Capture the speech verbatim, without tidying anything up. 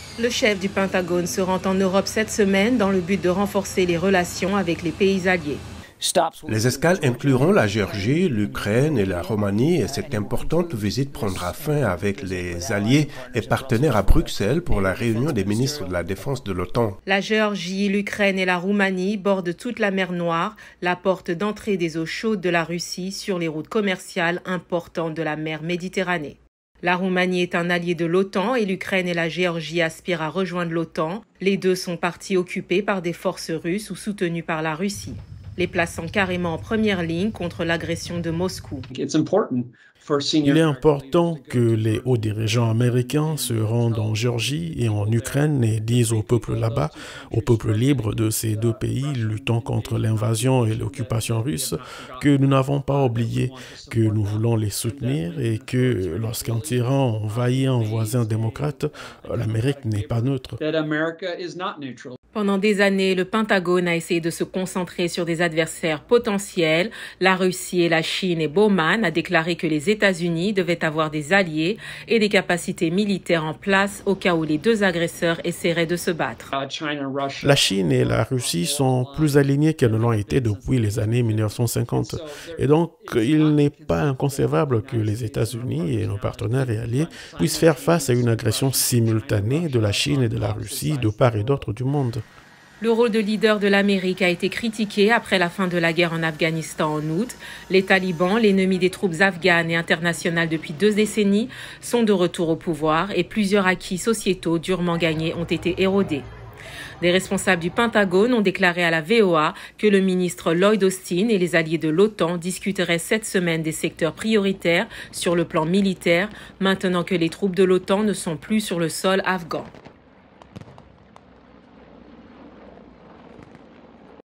Le chef du Pentagone se rend en Europe cette semaine dans le but de renforcer les relations avec les pays alliés. Les escales incluront la Géorgie, l'Ukraine et la Roumanie et cette importante visite prendra fin avec les alliés et partenaires à Bruxelles pour la réunion des ministres de la Défense de l'OTAN. La Géorgie, l'Ukraine et la Roumanie bordent toute la mer Noire, la porte d'entrée des eaux chaudes de la Russie sur les routes commerciales importantes de la mer Méditerranée. La Roumanie est un allié de l'OTAN et l'Ukraine et la Géorgie aspirent à rejoindre l'OTAN. Les deux sont parties occupées par des forces russes ou soutenues par la Russie, les plaçant carrément en première ligne contre l'agression de Moscou. Il est important que les hauts dirigeants américains se rendent en Géorgie et en Ukraine et disent au peuple là-bas, au peuple libre de ces deux pays luttant contre l'invasion et l'occupation russe, que nous n'avons pas oublié, que nous voulons les soutenir et que lorsqu'un tyran envahit un voisin démocrate, l'Amérique n'est pas neutre. Pendant des années, le Pentagone a essayé de se concentrer sur des adversaires potentiels. La Russie et la Chine, et Bowman a déclaré que les États-Unis devaient avoir des alliés et des capacités militaires en place au cas où les deux agresseurs essaieraient de se battre. La Chine et la Russie sont plus alignées qu'elles ne l'ont été depuis les années mille neuf cent cinquante. Et donc, il n'est pas inconcevable que les États-Unis et nos partenaires et alliés puissent faire face à une agression simultanée de la Chine et de la Russie de part et d'autre du monde. Le rôle de leader de l'Amérique a été critiqué après la fin de la guerre en Afghanistan en août. Les talibans, l'ennemi des troupes afghanes et internationales depuis deux décennies, sont de retour au pouvoir et plusieurs acquis sociétaux durement gagnés ont été érodés. Des responsables du Pentagone ont déclaré à la V O A que le ministre Lloyd Austin et les alliés de l'OTAN discuteraient cette semaine des secteurs prioritaires sur le plan militaire, maintenant que les troupes de l'OTAN ne sont plus sur le sol afghan.